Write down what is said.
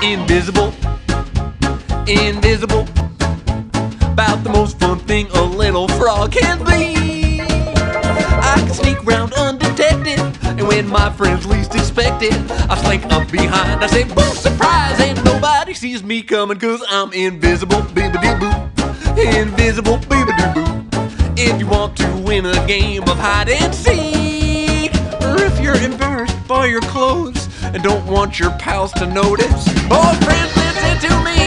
invisible, invisible. About the most fun thing a little frog can be. I can sneak around undetected, and when my friends least expect it, I slink up behind. I say, boo, surprise, and nobody sees me coming, 'cause I'm invisible, beep-a-dee-boo. Invisible, beep-a-dee-boo. If you want to win a game of hide and seek, or if you're embarrassed by your clothes and don't want your pals to notice, oh, friends, listen to me.